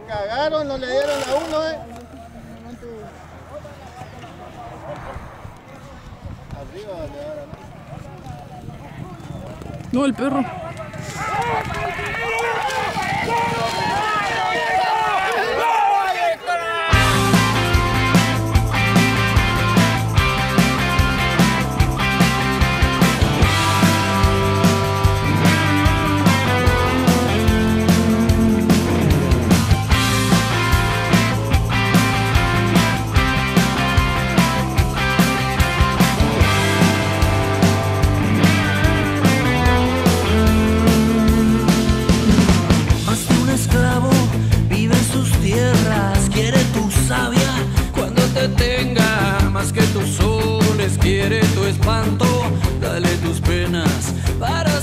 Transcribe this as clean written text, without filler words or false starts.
Cagaron, no le dieron a uno, Arriba le dieron. No, el perro. Más que tus soles quiere tu espanto, dale tus penas para